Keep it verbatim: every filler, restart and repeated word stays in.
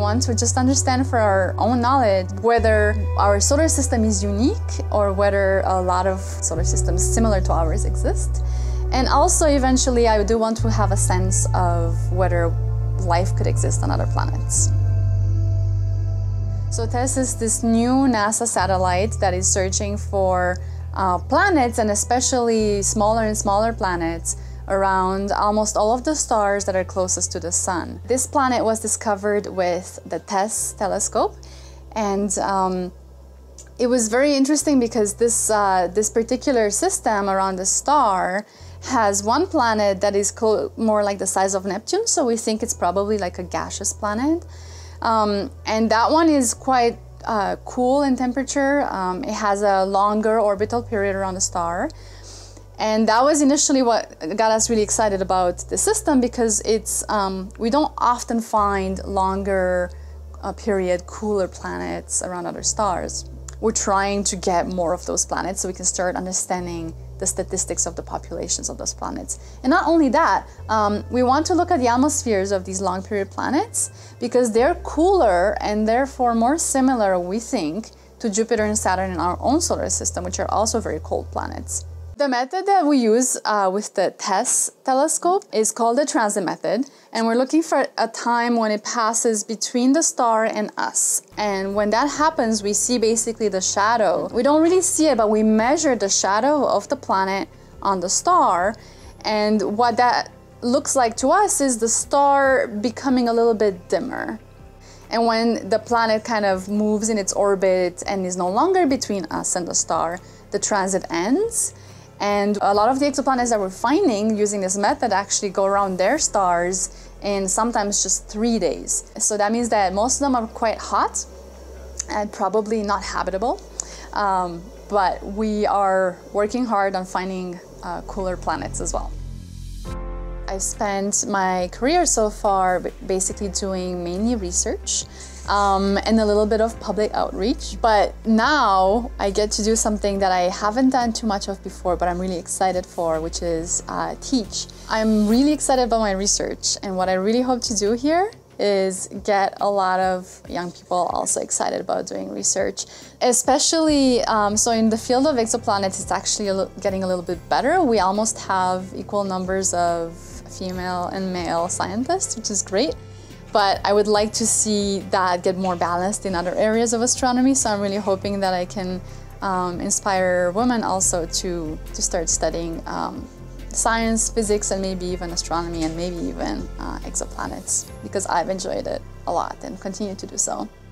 want to just understand for our own knowledge whether our solar system is unique or whether a lot of solar systems similar to ours exist. And also, eventually, I do want to have a sense of whether life could exist on other planets. So TESS is this new NASA satellite that is searching for uh, planets, and especially smaller and smaller planets, around almost all of the stars that are closest to the Sun. This planet was discovered with the TESS telescope, and um, it was very interesting because this, uh, this particular system around the star has one planet that is more like the size of Neptune, so we think it's probably like a gaseous planet. Um, and that one is quite uh, cool in temperature. Um, it has a longer orbital period around the star. And that was initially what got us really excited about the system, because it's um, we don't often find longer uh, period, cooler planets around other stars. We're trying to get more of those planets so we can start understanding the statistics of the populations of those planets. And not only that, um, we want to look at the atmospheres of these long period planets because they're cooler and therefore more similar, we think, to Jupiter and Saturn in our own solar system, which are also very cold planets. The method that we use uh, with the TESS telescope is called the transit method, and we're looking for a time when it passes between the star and us. And when that happens, we see basically the shadow. We don't really see it, but we measure the shadow of the planet on the star, and what that looks like to us is the star becoming a little bit dimmer. And when the planet kind of moves in its orbit and is no longer between us and the star, the transit ends. And a lot of the exoplanets that we're finding using this method actually go around their stars in sometimes just three days. So that means that most of them are quite hot and probably not habitable. Um, but we are working hard on finding uh, cooler planets as well. I've spent my career so far basically doing mainly research um, and a little bit of public outreach. But now I get to do something that I haven't done too much of before, but I'm really excited for, which is uh, teach. I'm really excited about my research, and what I really hope to do here is get a lot of young people also excited about doing research. Especially, um, so in the field of exoplanets, it's actually a getting a little bit better. We almost have equal numbers of female and male scientists, which is great. But I would like to see that get more balanced in other areas of astronomy, so I'm really hoping that I can um, inspire women also to, to start studying um, science, physics, and maybe even astronomy, and maybe even uh, exoplanets, because I've enjoyed it a lot and continue to do so.